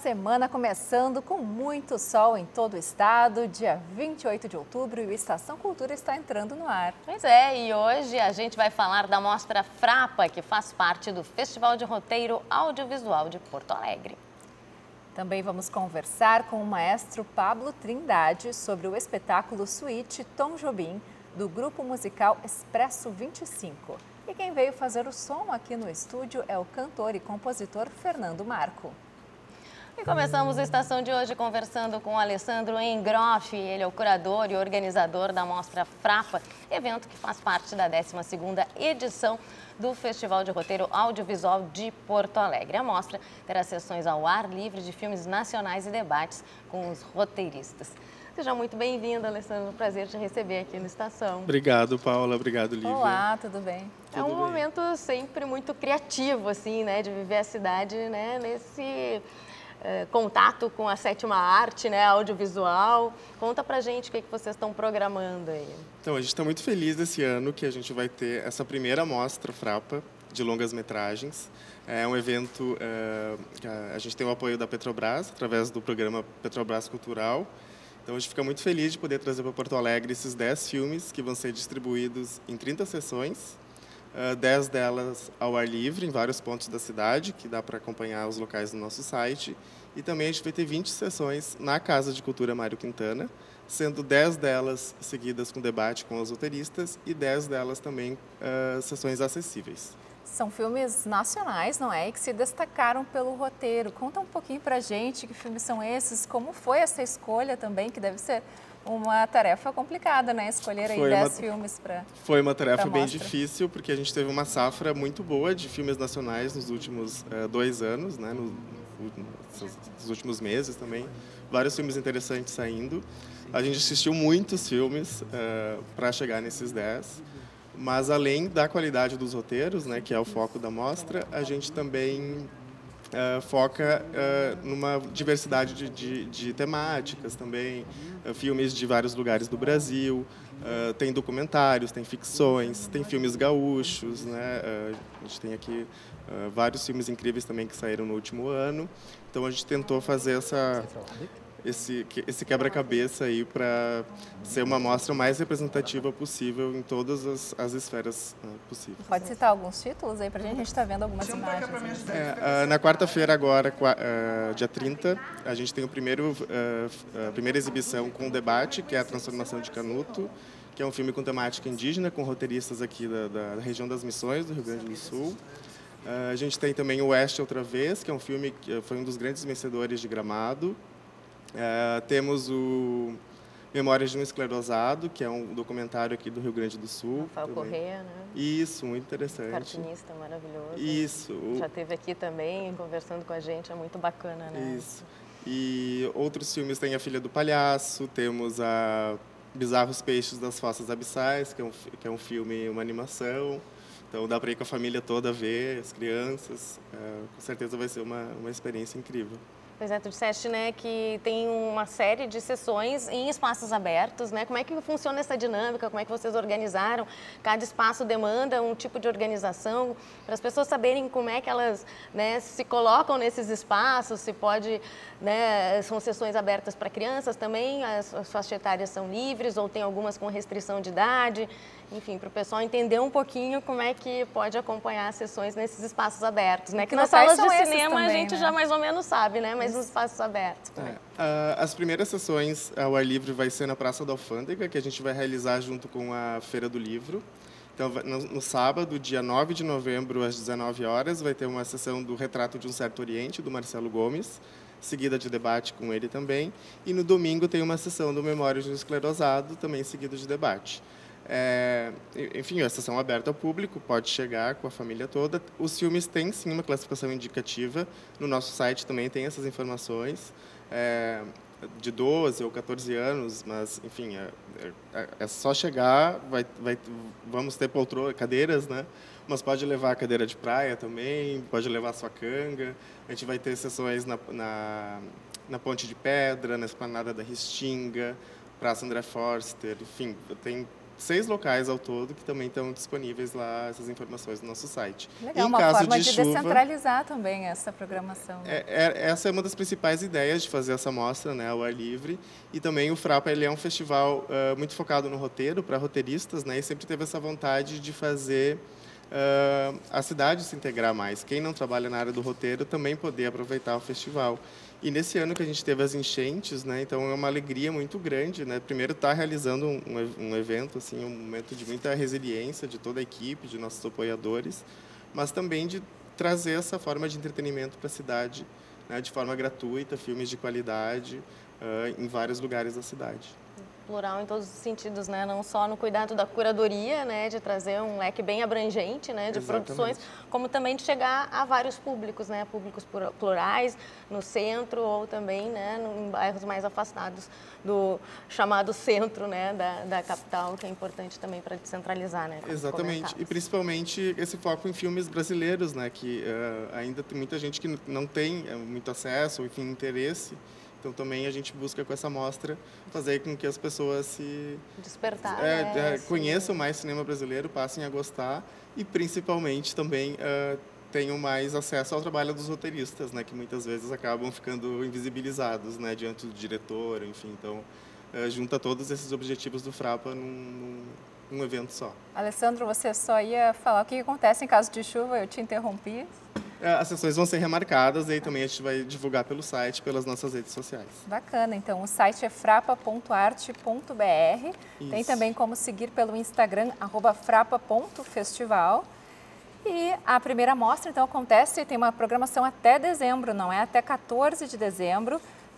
semana começando com muito sol em todo o estado, dia 28 de outubro, e o Estação Cultura está entrando no ar. Pois é, e hoje a gente vai falar da Mostra Frapa, que faz parte do Festival de Roteiro Audiovisual de Porto Alegre. Também vamos conversar com o maestro Pablo Trindade sobre o espetáculo Suíte Tom Jobim, do grupo musical Expresso 25. E quem veio fazer o som aqui no estúdio é o cantor e compositor Fernando Marco. E começamos a estação de hoje conversando com o Alessandro Engroff. Ele é o curador e organizador da Mostra Frapa, evento que faz parte da 12ª edição do Festival de Roteiro Audiovisual de Porto Alegre. A mostra terá sessões ao ar livre de filmes nacionais e debates com os roteiristas. Seja muito bem-vindo, Alessandro. Prazer te receber aqui na estação. Obrigado, Paula. Obrigado, Lívia. Olá, tudo bem? É um momento sempre muito criativo, assim, né, de viver a cidade, né, nesse contato com a sétima arte, né, audiovisual. Conta pra gente o que vocês estão programando aí. Então, a gente está muito feliz esse ano que a gente vai ter essa primeira mostra Frapa de longas-metragens. É um evento, a gente tem o apoio da Petrobras, através do programa Petrobras Cultural. Então, a gente fica muito feliz de poder trazer para Porto Alegre esses 10 filmes que vão ser distribuídos em 30 sessões, 10 delas ao ar livre, em vários pontos da cidade, que dá para acompanhar os locais no nosso site. E também a gente vai ter 20 sessões na Casa de Cultura Mário Quintana, sendo 10 delas seguidas com debate com os roteiristas e 10 delas também sessões acessíveis. São filmes nacionais, não é? E que se destacaram pelo roteiro. Conta um pouquinho pra gente que filmes são esses, como foi essa escolha também, que deve ser uma tarefa complicada, né? Escolher aí 10 filmes para. Foi uma tarefa bem difícil, porque a gente teve uma safra muito boa de filmes nacionais nos últimos 2 anos, né? Nos últimos meses também. Vários filmes interessantes saindo. A gente assistiu muitos filmes para chegar nesses 10. Mas, além da qualidade dos roteiros, né, que é o foco da mostra, a gente também foca numa diversidade de temáticas também, filmes de vários lugares do Brasil, tem documentários, tem ficções, tem filmes gaúchos, né? A gente tem aqui vários filmes incríveis também que saíram no último ano. Então, a gente tentou fazer esse quebra-cabeça aí para ser uma mostra mais representativa possível em todas as esferas possíveis. Pode citar alguns títulos aí pra gente? A gente está vendo algumas imagens. Na quarta-feira agora, dia 30, a gente tem a primeira exibição com debate, que é a Transformação de Canuto, que é um filme com temática indígena, com roteiristas aqui da região das Missões, do Rio Grande do Sul. A gente tem também o Oeste Outra Vez, que é um filme que foi um dos grandes vencedores de Gramado. Temos o Memórias de um Esclerosado, que é um documentário aqui do Rio Grande do Sul. Rafael Corrêa, né? Isso, muito interessante. Cartunista maravilhoso. Isso. Já esteve aqui também conversando com a gente, é muito bacana, né? Isso. E outros filmes tem A Filha do Palhaço, temos a Bizarros Peixes das Fossas Abissais, que é um filme, uma animação. Então dá para ir com a família toda ver, as crianças. Com certeza vai ser uma experiência incrível. Pois é, tu disseste, né, que tem uma série de sessões em espaços abertos, né? Como é que funciona essa dinâmica? Como é que vocês organizaram? Cada espaço demanda um tipo de organização para as pessoas saberem como é que elas, né, se colocam nesses espaços, se pode, né, são sessões abertas para crianças também, as faixas etárias são livres ou tem algumas com restrição de idade, enfim, para o pessoal entender um pouquinho como é que pode acompanhar as sessões nesses espaços abertos, né? Que nas salas de cinema também, a gente já mais ou menos sabe, né? Mas nos espaços abertos. As primeiras sessões ao ar livre vai ser na Praça da Alfândega, que a gente vai realizar junto com a Feira do Livro. Então, no sábado, dia 9 de novembro, às 19 horas, vai ter uma sessão do Retrato de um Certo Oriente, do Marcelo Gomes, seguida de debate com ele também. E no domingo tem uma sessão do Memórias de um Esclerosado, também seguida de debate. Enfim, a sessão aberta ao público, pode chegar com a família toda. Os filmes têm, sim, uma classificação indicativa. No nosso site também tem essas informações, de 12 ou 14 anos, mas, enfim, é só chegar, vamos ter cadeiras, né? Mas pode levar a cadeira de praia também, pode levar a sua canga. A gente vai ter sessões na Ponte de Pedra, na Esplanada da Restinga, Praça André Forster, enfim, tem 6 locais ao todo que também estão disponíveis lá, essas informações no nosso site. Legal, uma forma de descentralizar também essa programação. Essa é uma das principais ideias de fazer essa mostra, né, ao ar livre. E também o Frapa, ele é um festival muito focado no roteiro, para roteiristas, né, e sempre teve essa vontade de fazer a cidade se integrar mais. Quem não trabalha na área do roteiro também poder aproveitar o festival. E nesse ano que a gente teve as enchentes, né, então é uma alegria muito grande, né, primeiro estar realizando um evento, assim, um momento de muita resiliência de toda a equipe, de nossos apoiadores, mas também de trazer essa forma de entretenimento para a cidade, né, de forma gratuita, filmes de qualidade em vários lugares da cidade. Plural em todos os sentidos, né? Não só no cuidado da curadoria, né? De trazer um leque bem abrangente, né? De produções, como também de chegar a vários públicos, né? Públicos plurais, no centro ou também, né? Em bairros mais afastados do chamado centro, né? Da capital, que é importante também para descentralizar, né? Exatamente. E principalmente esse foco em filmes brasileiros, né? Que ainda tem muita gente que não tem muito acesso ou, enfim, interesse. Então, também a gente busca, com essa mostra, fazer com que as pessoas se despertar, conheçam mais cinema brasileiro, passem a gostar e, principalmente, também tenham mais acesso ao trabalho dos roteiristas, né, que muitas vezes acabam ficando invisibilizados, né, diante do diretor, enfim. Então, junta todos esses objetivos do Frapa num evento só. Alessandro, você só ia falar o que acontece em caso de chuva, eu te interrompi. As sessões vão ser remarcadas e aí também a gente vai divulgar pelo site, pelas nossas redes sociais. Bacana, então o site é frapa.arte.br. Tem também como seguir pelo Instagram, @frapa.festival. E a primeira mostra, então, acontece, tem uma programação até dezembro, não é? Até 14 de dezembro.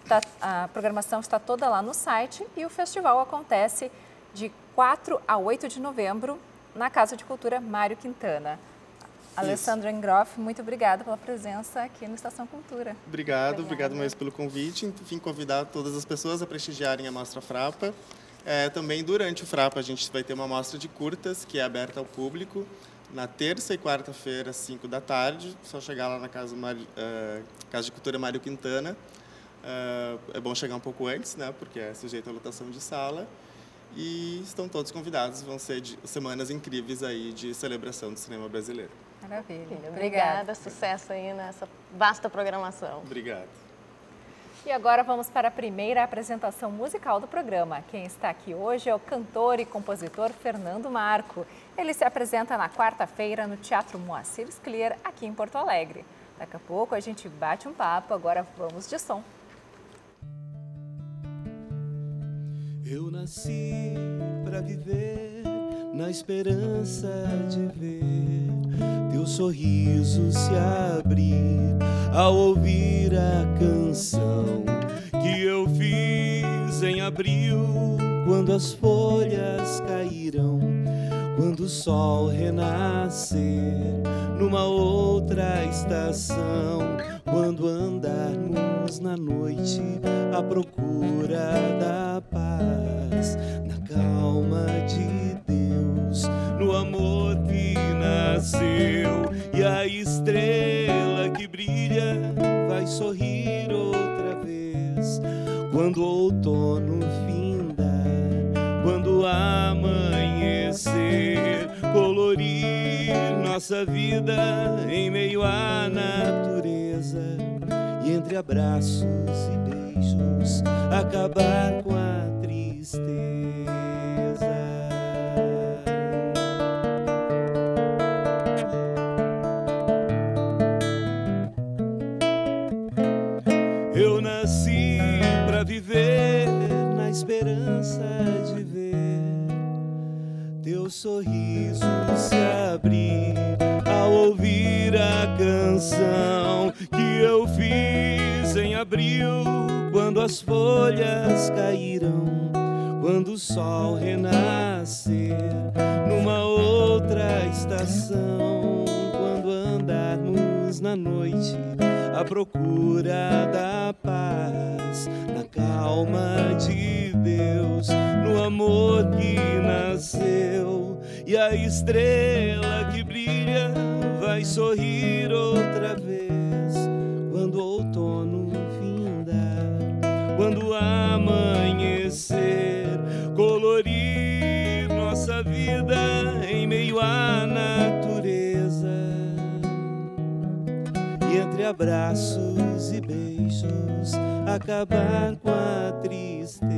A programação está toda lá no site e o festival acontece de 4 a 8 de novembro na Casa de Cultura Mário Quintana. Alessandro Engroff, muito obrigada pela presença aqui no Estação Cultura. Obrigado mais pelo convite. Enfim, convidar todas as pessoas a prestigiarem a Mostra Frapa. Também durante o Frapa a gente vai ter uma mostra de curtas que é aberta ao público na terça e quarta-feira, às 5 da tarde. Só chegar lá na Casa de Cultura Mário Quintana. É bom chegar um pouco antes, né, porque é sujeito à lotação de sala. E estão todos convidados. Vão ser semanas incríveis aí de celebração do cinema brasileiro. Maravilha. Obrigada. Sucesso aí nessa vasta programação. Obrigado. E agora vamos para a primeira apresentação musical do programa. Quem está aqui hoje é o cantor e compositor Fernando Marco. Ele se apresenta na quarta-feira no Teatro Moacir Scliar, aqui em Porto Alegre. Daqui a pouco a gente bate um papo, agora vamos de som. Eu nasci pra viver na esperança de ver teu sorriso se abrir ao ouvir a canção que eu fiz em abril, quando as folhas cairão, quando o sol renascer numa outra estação, quando andarmos na noite à procura da paz, na calma de Deus, no amor que nasceu, e a estrela que brilha vai sorrir outra vez, quando o outono findar, quando amanhecer, colorir nossa vida em meio à natureza, e entre abraços e beijos acabar com a tristeza. Eu nasci pra viver na esperança de ver teu sorriso se abrir ao ouvir a canção que eu fiz em abril, quando as folhas cairão, quando o sol renascer numa outra estação, quando andarmos na noite à procura da paz, na calma de Deus, no amor que nasceu, e a estrela que brilha vai sorrir outra vez, quando o outono findar, quando amanhecer, colorir nossa abraços e beijos, acabar com a tristeza.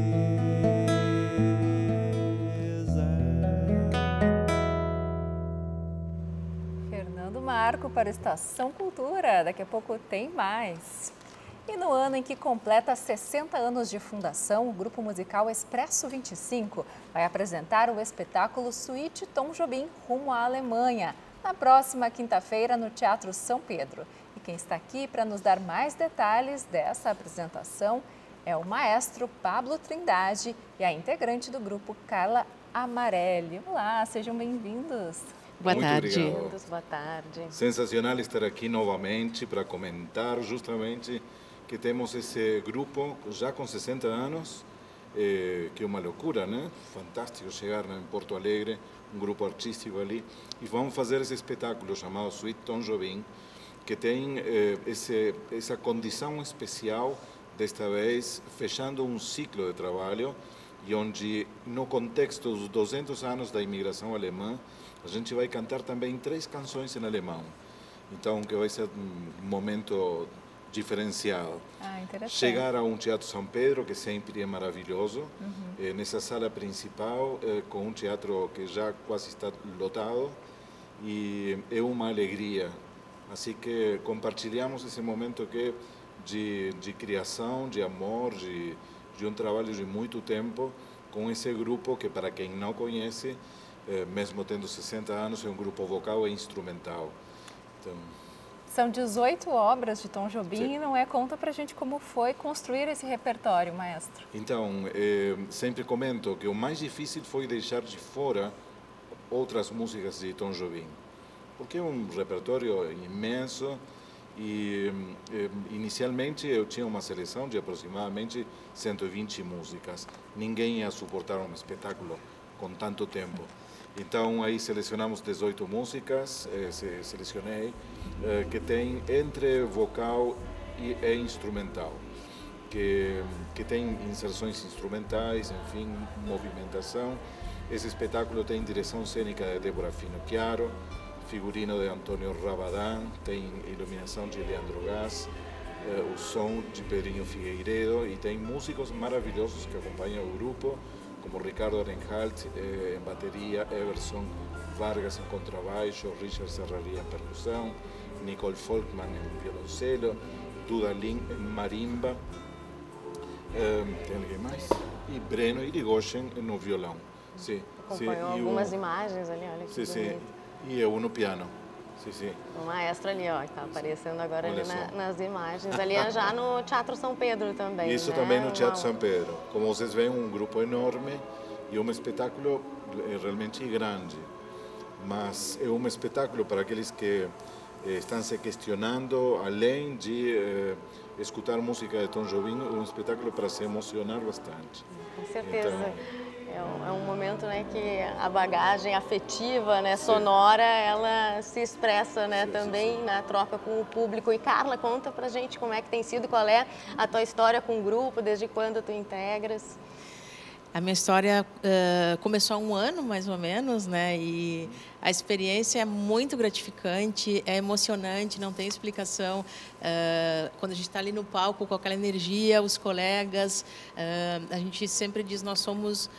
Fernando Marco para a Estação Cultura. Daqui a pouco tem mais. E no ano em que completa 60 anos de fundação, o grupo musical Expresso 25 vai apresentar o espetáculo Suíte Tom Jobim Rumo à Alemanha, na próxima quinta-feira no Teatro São Pedro. E quem está aqui para nos dar mais detalhes dessa apresentação é o maestro Pablo Trindade e a integrante do grupo Carla Amarelli. Olá, sejam bem-vindos. Boa tarde. Obrigado. Boa tarde. Sensacional estar aqui novamente para comentar justamente que temos esse grupo já com 60 anos, que é uma loucura, né? Fantástico chegar em Porto Alegre, um grupo artístico ali, e vamos fazer esse espetáculo chamado Suíte Tom Jobim, que tem essa condição especial, desta vez fechando um ciclo de trabalho, e onde no contexto dos 200 anos da imigração alemã, a gente vai cantar também 3 canções em alemão. Então, que vai ser um momento diferencial. Interessante. Chegar a um Teatro São Pedro, que sempre é maravilhoso, nessa sala principal, com um teatro que já quase está lotado, e é uma alegria. Assim que compartilhamos esse momento que de criação, de amor, de um trabalho de muito tempo, com esse grupo que, para quem não conhece, mesmo tendo 60 anos, é um grupo vocal e instrumental. Então, são 18 obras de Tom Jobim. Sim. E não é? Conta pra gente como foi construir esse repertório, maestro. Então, sempre comento que o mais difícil foi deixar de fora outras músicas de Tom Jobim, porque é um repertório imenso e inicialmente eu tinha uma seleção de aproximadamente 120 músicas. Ninguém ia suportar um espetáculo com tanto tempo. Então, aí selecionamos 18 músicas, selecionei, que tem entre vocal e instrumental, que tem inserções instrumentais, enfim, movimentação. Esse espetáculo tem direção cênica de Débora Finocchiaro, figurino de Antônio Rabadán, tem iluminação de Leandro Gás, o som de Pedrinho Figueiredo, e tem músicos maravilhosos que acompanham o grupo, como Ricardo Arenhalt em bateria, Everson Vargas em contrabaixo, Richard Serraria em percussão, Nicole Folkman em violoncelo, Duda Lin em marimba, tem alguém mais? E Breno Irigoyen no violão. Sim, Acompanhou algumas imagens ali, olha que bonito. E eu no piano. Sim. O maestro ali, ó, que está aparecendo agora ali Olha nas imagens. Ali é já no Teatro São Pedro também, Isso né? também no Teatro São Pedro. Como vocês veem, um grupo enorme e um espetáculo realmente grande. Mas é um espetáculo para aqueles que estão se questionando, além de escutar música de Tom Jobim, um espetáculo para se emocionar bastante. Com certeza. Então, é um momento, né, que a bagagem afetiva, né, sonora, ela se expressa, né, também na troca com o público. E Carla, conta pra gente como é que tem sido, qual é a tua história com o grupo, desde quando tu integras? A minha história começou há um ano, mais ou menos, né? E a experiência é muito gratificante, é emocionante, não tem explicação. Quando a gente está ali no palco com aquela energia, os colegas, a gente sempre diz, nós somos...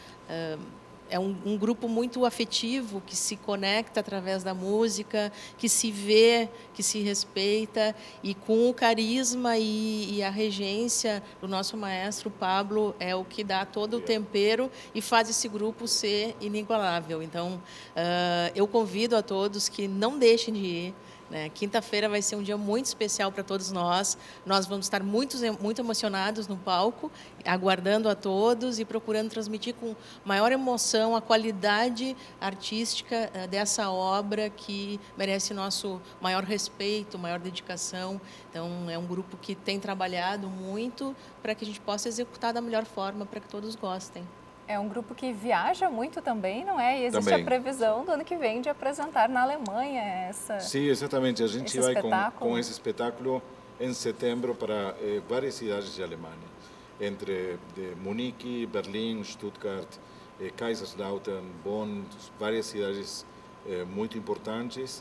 É um grupo muito afetivo, que se conecta através da música, que se vê, que se respeita, e com o carisma e a regência do nosso maestro Pablo é o que dá todo o tempero e faz esse grupo ser inigualável. Então, eu convido a todos que não deixem de ir. Quinta-feira vai ser um dia muito especial para todos nós. Nós vamos estar muito emocionados no palco, aguardando a todos e procurando transmitir com maior emoção a qualidade artística dessa obra que merece nosso maior respeito, maior dedicação. Então, é um grupo que tem trabalhado muito para que a gente possa executar da melhor forma, para que todos gostem. É um grupo que viaja muito também, não é? E existe também. A previsão do ano que vem de apresentar na Alemanha essa... Sim, exatamente. A gente vai com esse espetáculo em setembro para várias cidades da Alemanha, entre Munique, Berlim, Stuttgart, Kaiserslautern, Bonn, várias cidades muito importantes,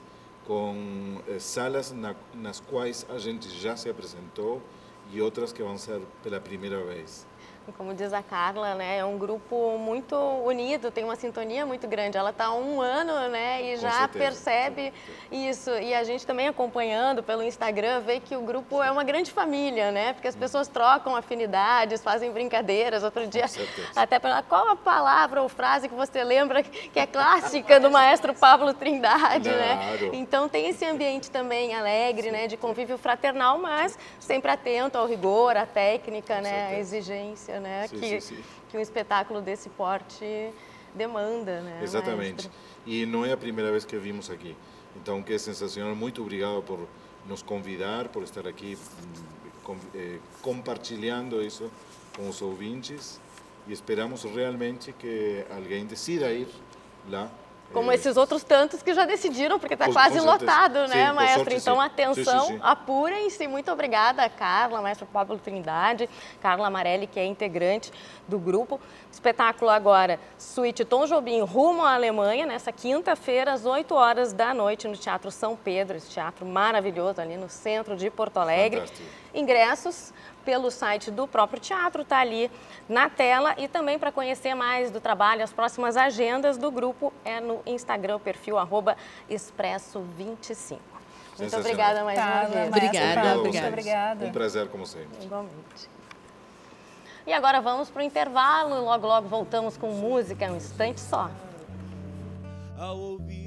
com salas nas quais a gente já se apresentou e outras que vão ser pela primeira vez. Como diz a Carla, né, é um grupo muito unido, tem uma sintonia muito grande. Ela está há um ano, né, e já percebe isso. E a gente também acompanhando pelo Instagram vê que o grupo é uma grande família, né, porque as pessoas trocam afinidades, fazem brincadeiras. Outro dia, até qual a palavra ou frase que você lembra que é clássica do maestro Pablo Trindade, né? Então tem esse ambiente também alegre, né, de convívio fraternal, mas sempre atento ao rigor, à técnica, né, à exigência. Né? Que um espetáculo desse porte demanda, né? Exatamente. Maestro? E não é a primeira vez que vimos aqui. Então, que é sensacional. Muito obrigado por nos convidar, por estar aqui compartilhando isso com os ouvintes. E esperamos realmente que alguém decida ir lá. Como esses outros tantos que já decidiram, porque está quase lotado, né, maestro? Sorte, então, atenção, apurem-se. Muito obrigada, Carla, maestro Pablo Trindade, Carla Amarelli, que é integrante do grupo. Espetáculo agora, Suíte Tom Jobim, rumo à Alemanha, nessa quinta-feira, às 8 horas da noite, no Teatro São Pedro, esse teatro maravilhoso ali no centro de Porto Alegre. Fantástico. Ingressos pelo site do próprio teatro, está ali na tela, e também para conhecer mais do trabalho, as próximas agendas do grupo é no Instagram, o perfil @expresso25. Muito obrigada mais uma vez. Obrigada. Um prazer, como sempre. Igualmente. E agora vamos para o intervalo, logo logo voltamos com música, um instante só. Ao ouvir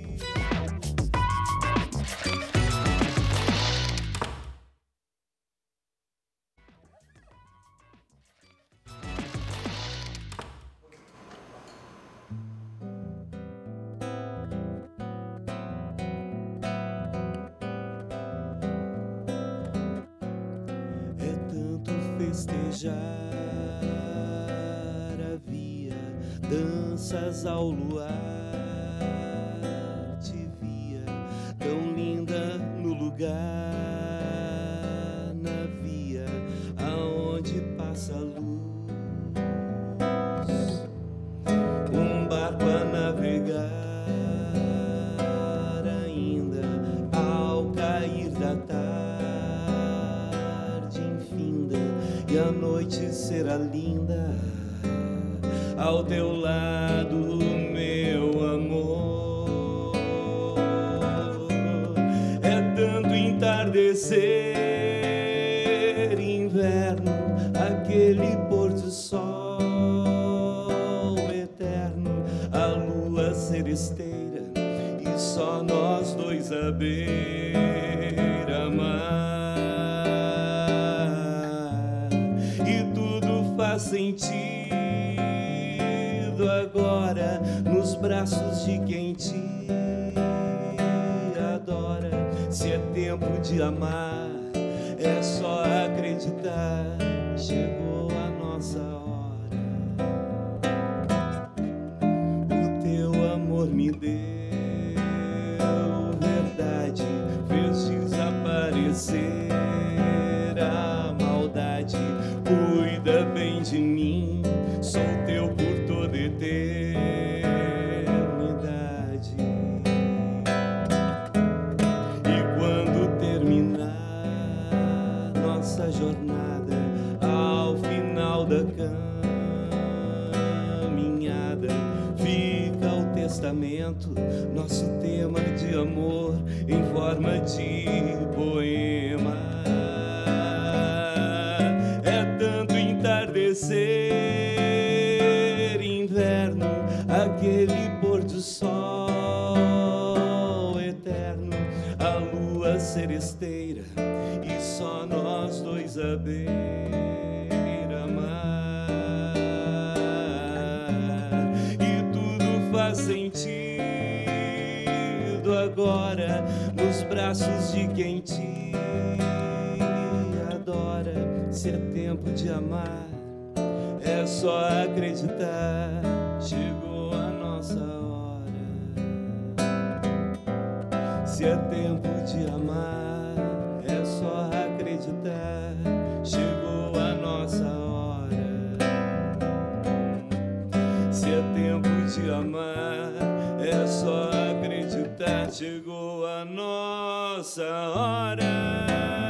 festejar, havia danças ao luar, te via tão linda no lugar, na via aonde passa a luz, um barco a navegar ainda ao cair da tarde. E a noite será linda ao teu lado, meu amor. É tanto entardecer, inverno, aquele pôr do sol eterno, a lua ser esteira e só nós dois à beira-mar. Faz sentido agora nos braços de quem te adora. Se é tempo de amar, é só acreditar. Chegou a nossa hora. O teu amor me deu verdade, fez desaparecer a maldade. Cuida bem de mim, sou teu por toda eternidade. E quando terminar nossa jornada, ao final da caminhada, fica o testamento, nosso tema de amor em forma de poema. Entardecer, inverno, aquele pôr do sol eterno, a lua ser esteira e só nós dois à beira-mar. E tudo faz sentido agora nos braços de quem te adora. Se é tempo de amar, é só acreditar. Chegou a nossa hora. Se é tempo de amar, é só acreditar. Chegou a nossa hora. Se é tempo de amar, é só acreditar. acreditar, chegou a nossa hora.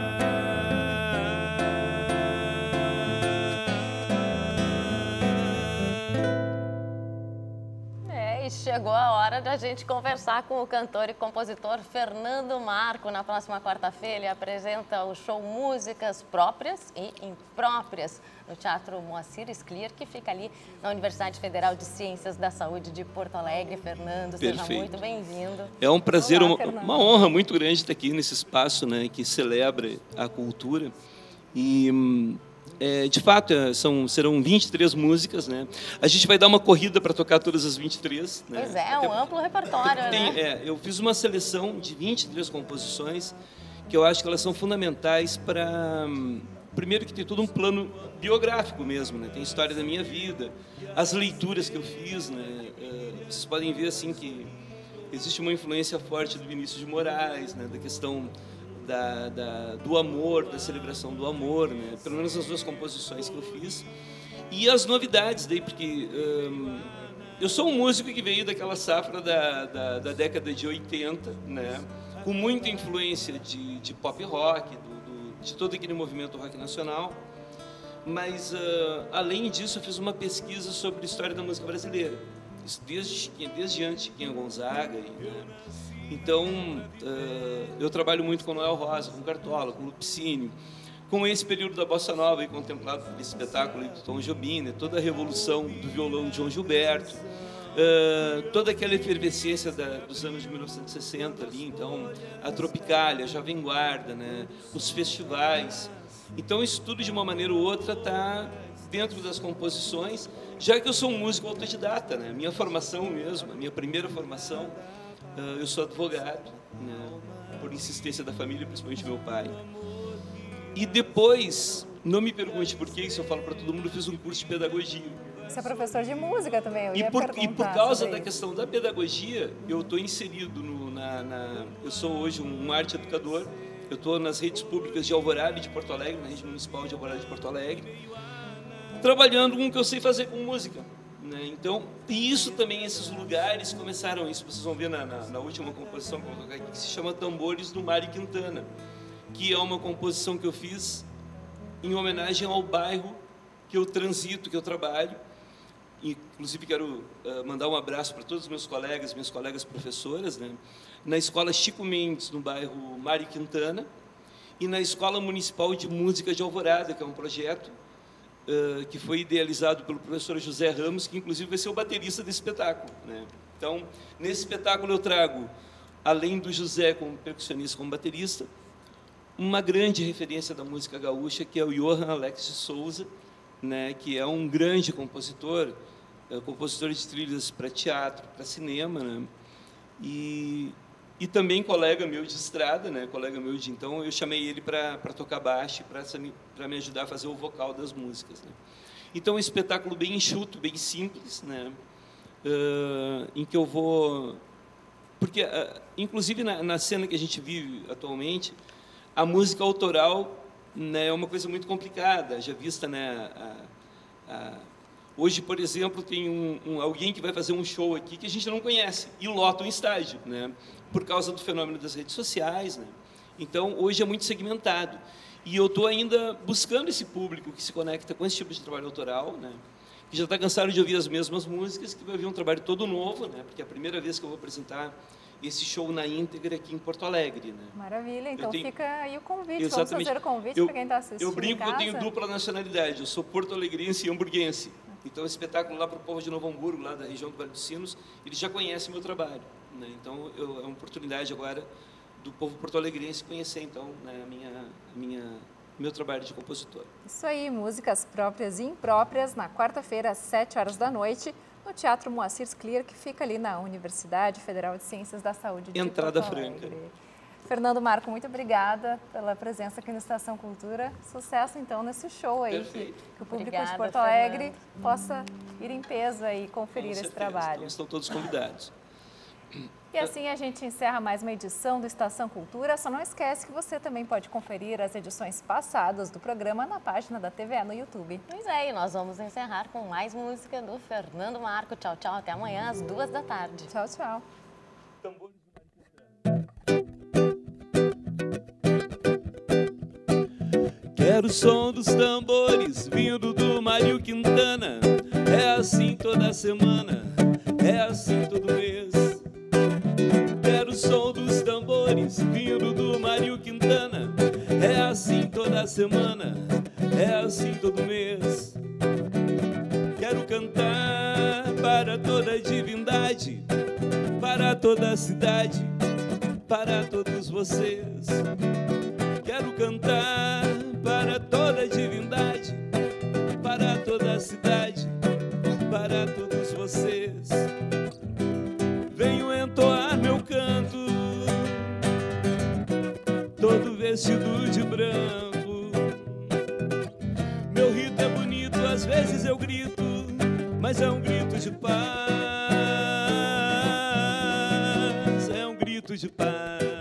Chegou a hora da gente conversar com o cantor e compositor Fernando Marco. Na próxima quarta-feira ele apresenta o show Músicas Próprias e Impróprias no Teatro Moacir Scliar, que fica ali na Universidade Federal de Ciências da Saúde de Porto Alegre. Fernando, seja muito bem-vindo. É um prazer, Olá, uma honra muito grande estar aqui nesse espaço, né, que celebra a cultura. E de fato, serão 23 músicas, né? A gente vai dar uma corrida para tocar todas as 23. Né? Pois é, um amplo repertório, né? Eu fiz uma seleção de 23 composições que eu acho que elas são fundamentais para... Primeiro que tem todo um plano biográfico mesmo, né? Tem história da minha vida, as leituras que eu fiz, né? Vocês podem ver assim que existe uma influência forte do Vinícius de Moraes, né? Da questão do amor, da celebração do amor, né? Pelo menos as duas composições que eu fiz. E as novidades daí, porque eu sou um músico que veio daquela safra da década de 80, né? Com muita influência de pop rock, de todo aquele movimento rock nacional. Mas, além disso, eu fiz uma pesquisa sobre a história da música brasileira, desde antes de Chiquinha Gonzaga. Né? Então, eu trabalho muito com Noel Rosa, com Cartola, com Lupicínio, com esse período da Bossa Nova, aí, contemplado nesse espetáculo aí do Tom Jobim, né? Toda a revolução do violão de João Gilberto, toda aquela efervescência dos anos de 1960 ali, então, a Tropicália, a Jovem Guarda, né? Os festivais. Então, isso tudo, de uma maneira ou outra, está dentro das composições, já que eu sou um músico autodidata, né? Minha formação mesmo, a minha primeira formação, eu sou advogado, né, por insistência da família, principalmente meu pai. E depois, não me pergunte por que isso eu falo para todo mundo, eu fiz um curso de pedagogia. Você é professor de música também, eu ia perguntar. E por causa da questão da pedagogia, eu estou inserido eu sou hoje um arte educador, eu estou nas redes públicas de Alvorada e de Porto Alegre, na rede municipal de Alvorada de Porto Alegre, trabalhando com o que eu sei fazer com música. Então, e isso também, esses lugares começaram isso, vocês vão ver na última composição que eu vou tocar aqui, que se chama Tambores do Mário Quintana, que é uma composição que eu fiz em homenagem ao bairro que eu transito, que eu trabalho. Inclusive, quero mandar um abraço para todos os meus colegas, minhas colegas professoras, né? Na Escola Chico Mendes, no bairro Mário Quintana, e na Escola Municipal de Música de Alvorada, que é um projeto que foi idealizado pelo professor José Ramos, que inclusive vai ser o baterista desse espetáculo, né? Então, nesse espetáculo eu trago, além do José como percussionista, como baterista, uma grande referência da música gaúcha, que é o Johann Alex de Souza, né? Que é um grande compositor, compositor de trilhas para teatro, para cinema, né? E também colega meu de estrada, né? Então eu chamei ele para tocar baixo, para me ajudar a fazer o vocal das músicas, né? Então, um espetáculo bem enxuto, bem simples, né? Em que eu vou... Porque, inclusive, na cena que a gente vive atualmente, a música autoral, né, é uma coisa muito complicada, já vista, né? Hoje, por exemplo, tem alguém que vai fazer um show aqui que a gente não conhece e lota um estádio, né? Por causa do fenômeno das redes sociais, né? Então, hoje é muito segmentado. E eu estou ainda buscando esse público que se conecta com esse tipo de trabalho autoral, né? Que já está cansado de ouvir as mesmas músicas, que vai ouvir um trabalho todo novo, né? Porque é a primeira vez que eu vou apresentar esse show na íntegra aqui em Porto Alegre, né? Maravilha, então fica aí o convite. Exatamente. Vamos fazer o convite para quem está assistindo. Eu brinco que eu tenho dupla nacionalidade, eu sou porto-alegrense e hamburguense. Então, esse espetáculo lá para o povo de Novo Hamburgo, lá da região do Vale dos Sinos, eles já conhecem meu trabalho, né? Então, é uma oportunidade agora do povo porto-alegrense conhecer, então, né, meu trabalho de compositor. Isso aí, músicas próprias e impróprias, na quarta-feira, às 7 horas da noite, no Teatro Moacir Scliar, que fica ali na Universidade Federal de Ciências da Saúde de Entrada Porto Alegre. franca. Fernando Marco, muito obrigada pela presença aqui no Estação Cultura. Sucesso, então, nesse show aí, que o público Obrigada, de Porto Alegre possa ir em peso aí e conferir esse trabalho. Então, estão todos convidados. E assim a gente encerra mais uma edição do Estação Cultura. Só não esquece que você também pode conferir as edições passadas do programa na página da TVA no YouTube. Pois é, e nós vamos encerrar com mais música do Fernando Marco. Tchau, tchau. Até amanhã, às 2 da tarde. Tchau, tchau. Tambores do Mário Quintana. Quero o som dos tambores vindo do Mário Quintana. É assim toda semana, é assim todo mês. Quero o som dos tambores vindo do Mário Quintana. É assim toda semana, é assim todo mês. Quero cantar para toda a divindade, para toda a cidade, para todos vocês. Quero cantar para toda a divindade, para toda a cidade, para todos vocês. Venho entoar meu canto, todo vestido de branco. Meu rito é bonito, às vezes eu grito, mas é um grito de paz, é um grito de paz.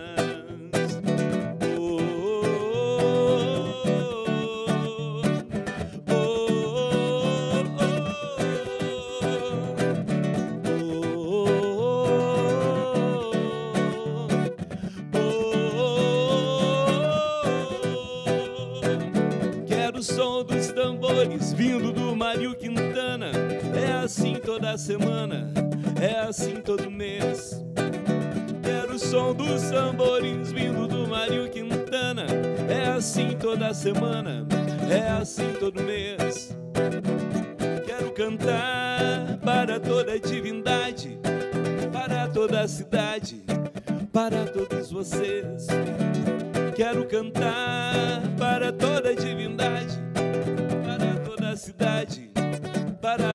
O som dos tambores vindo do Mário Quintana. É assim toda semana, é assim todo mês. Quero o som dos tambores vindo do Mário Quintana. É assim toda semana, é assim todo mês. Quero cantar para toda a divindade, para toda a cidade, para todos vocês. Quero cantar para toda a divindade, para toda a cidade, para